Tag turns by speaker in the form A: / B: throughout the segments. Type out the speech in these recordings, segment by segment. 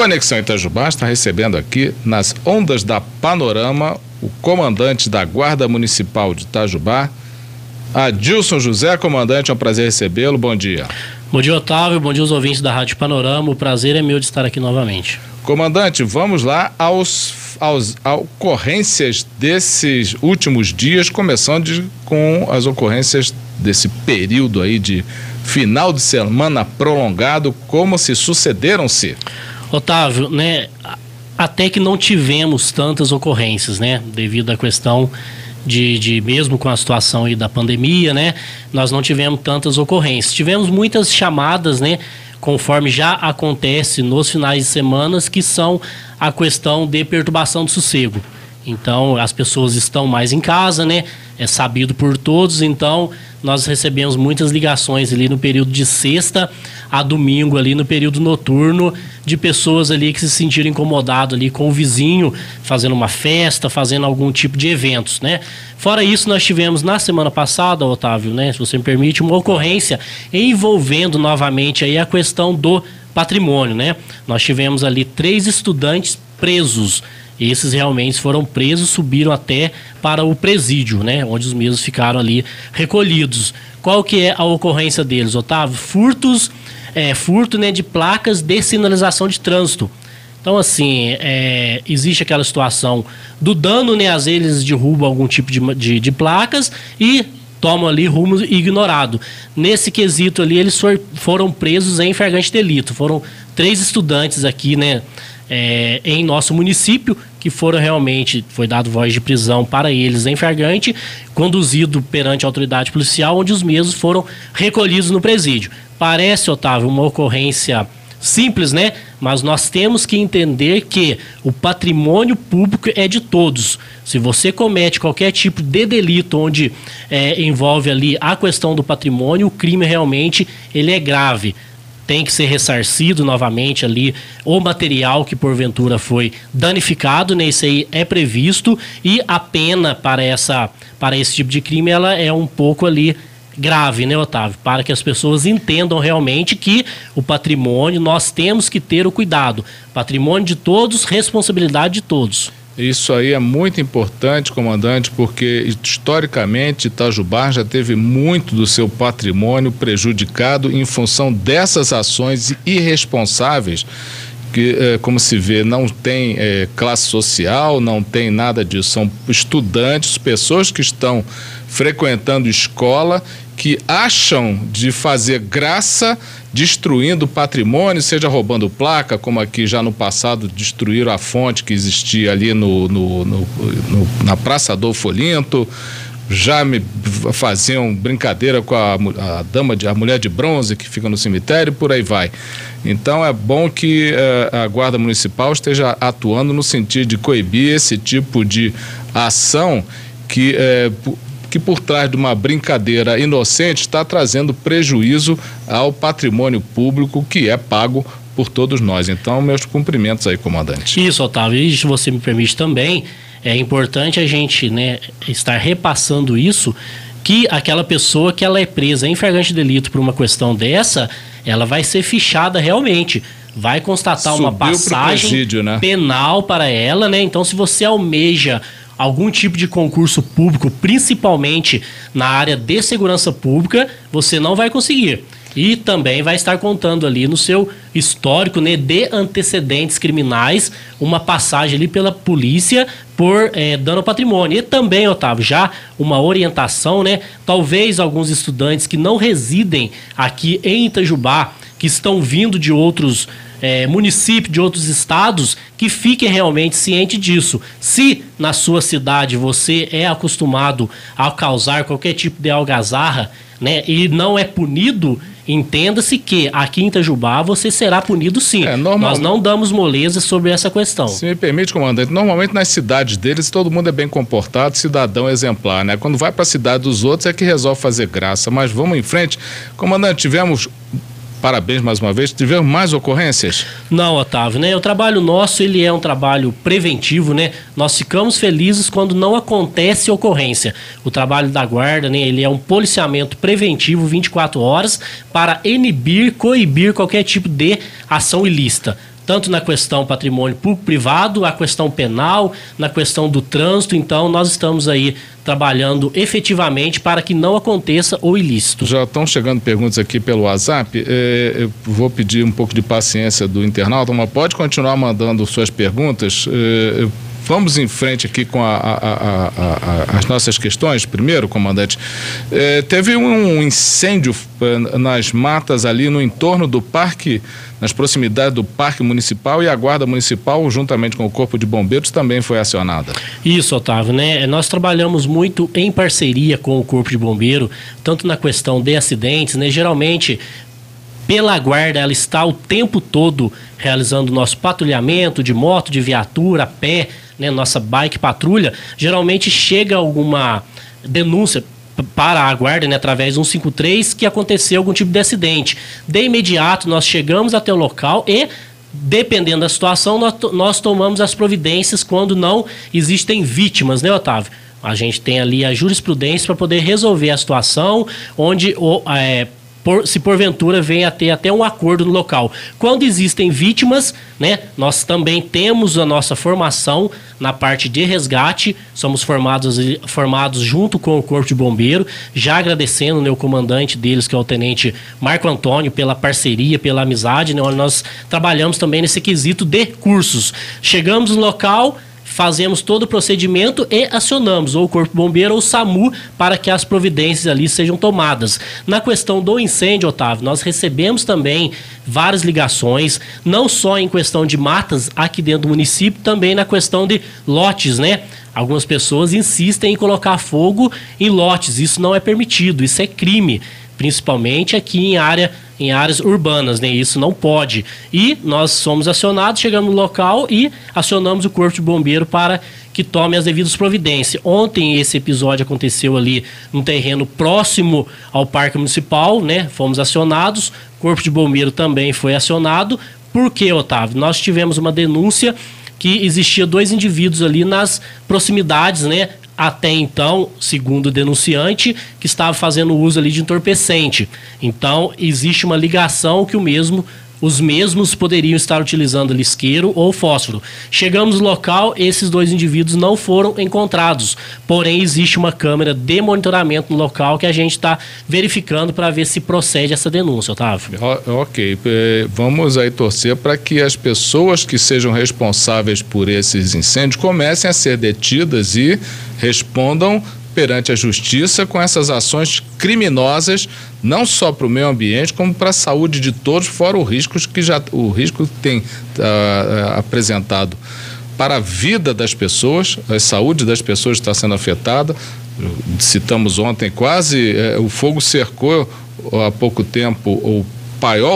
A: Conexão Itajubá está recebendo aqui, nas ondas da Panorama, o comandante da Guarda Municipal de Itajubá, Adilson José. Comandante, é um prazer recebê-lo, bom dia.
B: Bom dia, Otávio, bom dia aos ouvintes da Rádio Panorama, o prazer é meu de estar aqui novamente.
A: Comandante, vamos lá às ocorrências desses últimos dias, começando com as ocorrências desse período aí de final de semana prolongado, como se sucederam-se. Otávio,
B: né, até que não tivemos tantas ocorrências, né, devido à questão de mesmo com a situação aí da pandemia, né, nós não tivemos tantas ocorrências. Tivemos muitas chamadas, né, conforme já acontece nos finais de semana, que são a questão de perturbação do sossego. Então, as pessoas estão mais em casa, né? É sabido por todos, então nós recebemos muitas ligações ali no período de sexta a domingo, ali no período noturno, de pessoas ali que se sentiram incomodadas ali com o vizinho, fazendo uma festa, fazendo algum tipo de eventos, né? Fora isso, nós tivemos na semana passada, Otávio, né? Se você me permite, uma ocorrência envolvendo novamente aí a questão do patrimônio, né? Nós tivemos ali 3 estudantes presos. Esses realmente foram presos, subiram até para o presídio, né? Onde os mesmos ficaram ali recolhidos. Qual que é a ocorrência deles, Otávio? Furto, né, de placas de sinalização de trânsito. Então, assim, existe aquela situação do dano, né? Às vezes eles derrubam algum tipo de placas e tomam ali rumo ignorado. Nesse quesito ali, eles foram presos em flagrante delito. Foram 3 estudantes aqui, né? Em nosso município, que foi dado voz de prisão para eles em flagrante, conduzido perante a autoridade policial, onde os mesmos foram recolhidos no presídio. Parece, Otávio, uma ocorrência simples, né? Mas nós temos que entender que o patrimônio público é de todos. Se você comete qualquer tipo de delito onde envolve ali a questão do patrimônio, o crime realmente ele é grave. Tem que ser ressarcido novamente ali o material que porventura foi danificado, né? Isso aí é previsto, e a pena para esse tipo de crime ela é um pouco ali grave, né, Otávio? Para que as pessoas entendam realmente que o patrimônio, nós temos que ter o cuidado. Patrimônio de todos, responsabilidade de todos.
A: Isso aí é muito importante, comandante, porque historicamente Itajubá já teve muito do seu patrimônio prejudicado em função dessas ações irresponsáveis que, como se vê, não tem classe social, não tem nada disso. São estudantes, pessoas que estão frequentando escola, que acham de fazer graça destruindo patrimônio, seja roubando placa, como aqui já no passado destruíram a fonte que existia ali na Praça Adolfo Olinto, já faziam brincadeira com a mulher de bronze que fica no cemitério e por aí vai. Então é bom que a Guarda Municipal esteja atuando no sentido de coibir esse tipo de ação que por trás de uma brincadeira inocente está trazendo prejuízo ao patrimônio público que é pago por todos nós. Então, meus cumprimentos aí, comandante.
B: Isso, Otávio, e se você me permite também, é importante a gente, né, estar repassando isso, que aquela pessoa que ela é presa em flagrante delito por uma questão dessa, ela vai ser fichada realmente. Vai constatar uma passagem presídio, né? Penal para ela, né? Então, se você almeja algum tipo de concurso público, principalmente na área de segurança pública, você não vai conseguir. E também vai estar contando ali no seu histórico, né, de antecedentes criminais, uma passagem ali pela polícia por dano ao patrimônio. E também, Otávio, já uma orientação, né? Talvez alguns estudantes que não residem aqui em Itajubá, que estão vindo de outros municípios, de outros estados, que fiquem realmente cientes disso. Se na sua cidade você é acostumado a causar qualquer tipo de algazarra, né, e não é punido, entenda-se que aqui em Itajubá você será punido sim. Nós não damos moleza sobre essa questão.
A: Se me permite, comandante, normalmente nas cidades deles todo mundo é bem comportado, cidadão exemplar, né? Quando vai para a cidade dos outros é que resolve fazer graça. Mas vamos em frente. Comandante, parabéns mais uma vez. Tivemos mais ocorrências?
B: Não, Otávio, né? O trabalho nosso, ele é um trabalho preventivo, né? Nós ficamos felizes quando não acontece ocorrência. O trabalho da guarda, né? Ele é um policiamento preventivo 24 horas para inibir, coibir qualquer tipo de ação ilícita. tanto na questão patrimônio público-privado, a questão penal, na questão do trânsito. Então, nós estamos aí trabalhando efetivamente para que não aconteça o ilícito.
A: Já estão chegando perguntas aqui pelo WhatsApp. Eu vou pedir um pouco de paciência do internauta, mas pode continuar mandando suas perguntas. Vamos em frente aqui com as nossas questões. Primeiro, comandante, teve um incêndio nas matas ali no entorno do parque, nas proximidades do Parque Municipal, e a Guarda Municipal, juntamente com o Corpo de Bombeiros, também foi acionada.
B: Isso, Otávio, né? Nós trabalhamos muito em parceria com o Corpo de Bombeiro, tanto na questão de acidentes, né? Geralmente, pela guarda, ela está o tempo todo realizando nosso patrulhamento de moto, de viatura, a pé, né? Nossa bike patrulha. Geralmente chega alguma denúncia para a guarda, né, através do 153, que aconteceu algum tipo de acidente. De imediato, nós chegamos até o local e, dependendo da situação, nós tomamos as providências quando não existem vítimas, né, Otávio? A gente tem ali a jurisprudência para poder resolver a situação, onde se porventura venha a ter até um acordo no local. Quando existem vítimas, né, nós também temos a nossa formação na parte de resgate, somos formados junto com o Corpo de Bombeiro, já agradecendo, né, o comandante deles, que é o Tenente Marco Antônio, pela parceria, pela amizade, né, onde nós trabalhamos também nesse quesito de cursos. Chegamos no local, fazemos todo o procedimento e acionamos ou o Corpo Bombeiro ou o SAMU para que as providências ali sejam tomadas. Na questão do incêndio, Otávio, nós recebemos também várias ligações, não só em questão de matas aqui dentro do município, também na questão de lotes, né? Algumas pessoas insistem em colocar fogo em lotes, isso não é permitido, isso é crime, principalmente aqui em áreas urbanas, né? Isso não pode. E nós somos acionados, chegamos no local e acionamos o Corpo de Bombeiro para que tome as devidas providências. Ontem esse episódio aconteceu ali num terreno próximo ao Parque Municipal, né? Fomos acionados, o Corpo de Bombeiro também foi acionado. Por quê, Otávio? Nós tivemos uma denúncia que existia 2 indivíduos ali nas proximidades, né? Até então, segundo o denunciante, que estava fazendo uso ali de entorpecente. Então, existe uma ligação que os mesmos poderiam estar utilizando isqueiro ou fósforo. Chegamos no local, esses 2 indivíduos não foram encontrados. Porém, existe uma câmera de monitoramento no local que a gente está verificando para ver se procede essa denúncia, Otávio.
A: Ok. Vamos aí torcer para que as pessoas que sejam responsáveis por esses incêndios comecem a ser detidas e respondam perante a justiça com essas ações criminosas, não só para o meio ambiente, como para a saúde de todos, fora o risco que tem apresentado para a vida das pessoas, a saúde das pessoas está sendo afetada. Citamos ontem, o fogo cercou há pouco tempo o paiol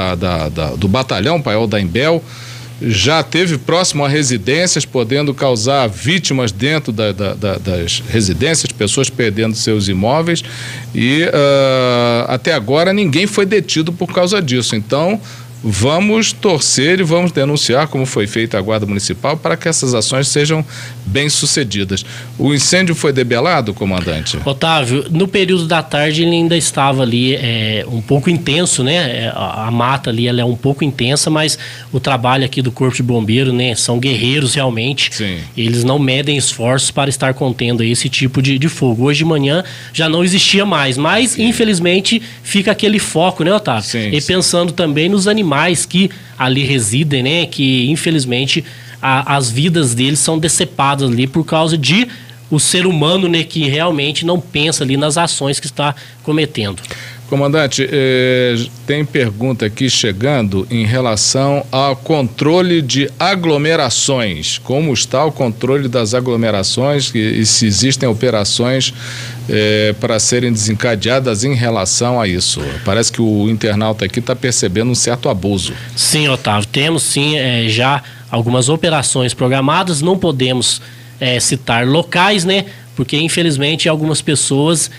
A: do batalhão, paiol da Imbel. Já teve próximo a residências, podendo causar vítimas dentro das residências, pessoas perdendo seus imóveis, e até agora ninguém foi detido por causa disso. Então, vamos torcer e vamos denunciar, como foi feita a Guarda Municipal, para que essas ações sejam bem-sucedidas. O incêndio foi debelado, comandante?
B: Otávio, no período da tarde ele ainda estava ali um pouco intenso, né? A mata ali ela é um pouco intensa, mas o trabalho aqui do Corpo de Bombeiro, né? São guerreiros realmente.
A: Sim. Eles
B: não medem esforços para estar contendo esse tipo de fogo. Hoje de manhã já não existia mais, mas infelizmente fica aquele foco, né, Otávio?
A: Sim,
B: e pensando também nos animais que ali residem, né? Que infelizmente as vidas deles são decepadas ali por causa de o ser humano, né? Que realmente não pensa ali nas ações que está cometendo.
A: Comandante, tem pergunta aqui chegando em relação ao controle de aglomerações. Como está o controle das aglomerações e se existem operações para serem desencadeadas em relação a isso? Parece que o internauta aqui está percebendo um certo abuso.
B: Sim, Otávio, temos sim já algumas operações programadas. Não podemos citar locais, né? Porque infelizmente algumas pessoas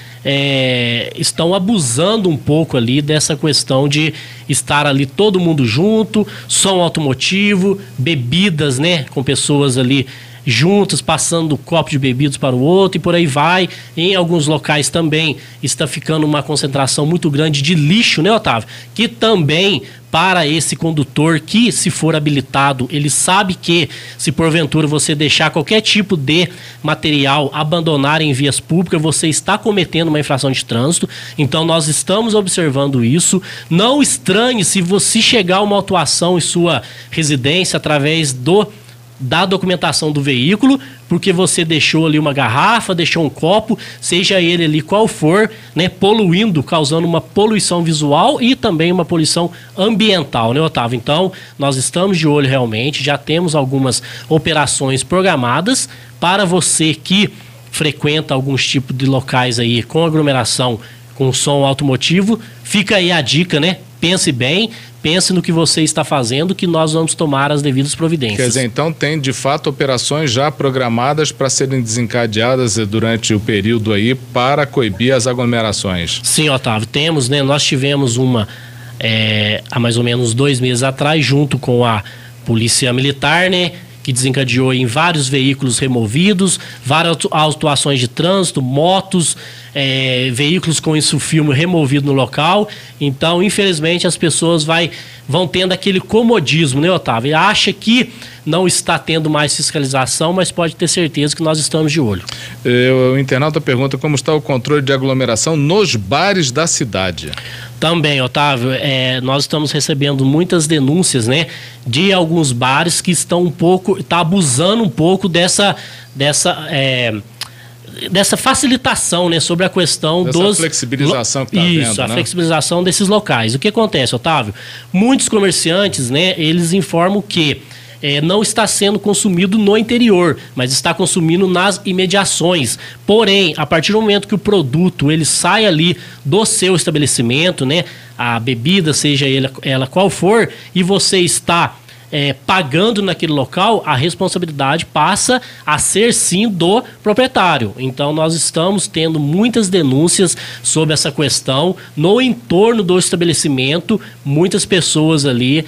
B: estão abusando um pouco ali dessa questão de estar ali todo mundo junto, som automotivo, bebidas, né, com pessoas ali juntas, passando copo de bebidas para o outro e por aí vai. Em alguns locais também está ficando uma concentração muito grande de lixo, né, Otávio? Que também, para esse condutor que, se for habilitado, ele sabe que, se porventura você deixar qualquer tipo de material abandonar em vias públicas, você está cometendo uma infração de trânsito. Então, nós estamos observando isso. Não estranhe se você chegar uma autuação em sua residência através da documentação do veículo, porque você deixou ali uma garrafa, deixou um copo, seja ele ali qual for, né, poluindo, causando uma poluição visual e também uma poluição ambiental, né, Otávio? Então, nós estamos de olho realmente, já temos algumas operações programadas para você que frequenta alguns tipos de locais aí com aglomeração, com som automotivo. Fica aí a dica, né? Pense bem, pense no que você está fazendo, que nós vamos tomar as devidas providências.
A: Quer dizer, então tem de fato operações já programadas para serem desencadeadas durante o período aí para coibir as aglomerações.
B: Sim, Otávio, temos, né? Nós tivemos uma há mais ou menos 2 meses atrás, junto com a Polícia Militar, né? Que desencadeou em vários veículos removidos, várias autuações de trânsito, motos, veículos com insufilme removido no local. Então, infelizmente, as pessoas vão tendo aquele comodismo, né, Otávio? E acha que não está tendo mais fiscalização, mas pode ter certeza que nós estamos de olho.
A: O internauta pergunta como está o controle de aglomeração nos bares da cidade.
B: Também, Otávio, nós estamos recebendo muitas denúncias, né, de alguns bares que estão abusando um pouco dessa facilitação, né, sobre a questão
A: dessa flexibilização que está havendo,
B: isso, a
A: né?
B: flexibilização desses locais. O que acontece, Otávio? Muitos comerciantes, né, eles informam que não está sendo consumido no interior, mas está consumindo nas imediações. Porém, a partir do momento que o produto ele sai ali do seu estabelecimento, né, a bebida, seja ela qual for, e você está pagando naquele local, a responsabilidade passa a ser sim do proprietário. Então nós estamos tendo muitas denúncias sobre essa questão no entorno do estabelecimento, muitas pessoas ali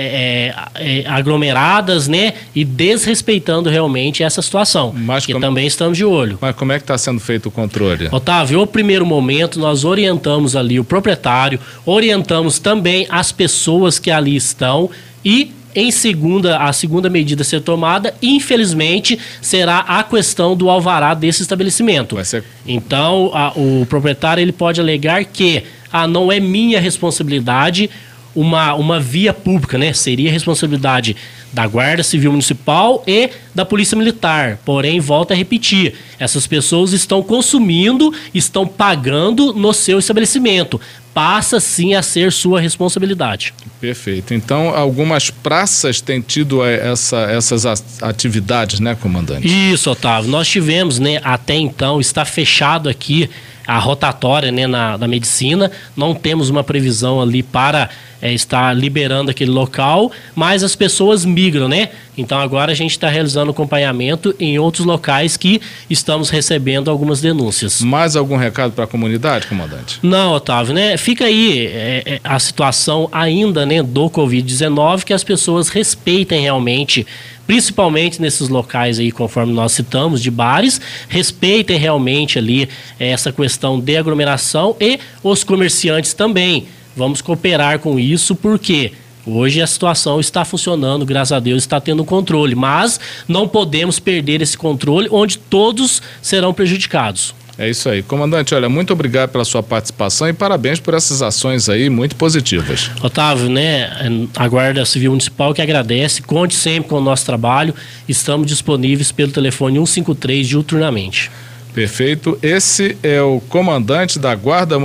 B: aglomeradas, né, e desrespeitando realmente essa situação, também estamos de olho.
A: Mas como é que está sendo feito o controle?
B: Otávio, no primeiro momento nós orientamos ali o proprietário, orientamos também as pessoas que ali estão e a segunda medida a ser tomada, infelizmente, será a questão do alvará desse estabelecimento. Então, o proprietário ele pode alegar que não é minha responsabilidade uma via pública, né? Seria responsabilidade da Guarda Civil Municipal e da Polícia Militar. Porém, volto a repetir, essas pessoas estão consumindo, estão pagando no seu estabelecimento. Passa sim a ser sua responsabilidade.
A: Perfeito. Então, algumas praças têm tido essas atividades, né, comandante?
B: Isso, Otávio. Nós tivemos, né, até então, está fechado aqui a rotatória, né, na medicina. Não temos uma previsão ali para estar liberando aquele local, mas as pessoas migram, né? Então agora a gente está realizando acompanhamento em outros locais que estamos recebendo algumas denúncias.
A: Mais algum recado para a comunidade, comandante?
B: Não, Otávio, né? Fica aí a situação ainda, né, do Covid-19, que as pessoas respeitem realmente, principalmente nesses locais aí, conforme nós citamos, de bares, respeitem realmente ali essa questão de aglomeração e os comerciantes também. Vamos cooperar com isso, porque hoje a situação está funcionando, graças a Deus está tendo controle, mas não podemos perder esse controle onde todos serão prejudicados.
A: É isso aí. Comandante, olha, muito obrigado pela sua participação e parabéns por essas ações aí muito positivas.
B: Otávio, né, a Guarda Civil Municipal que agradece, conte sempre com o nosso trabalho, estamos disponíveis pelo telefone 153 diuturnamente.
A: Perfeito. Esse é o comandante da Guarda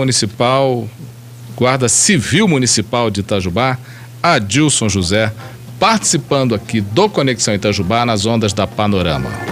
A: Civil Municipal de Itajubá, Adilson José, participando aqui do Conexão Itajubá nas ondas da Panorama.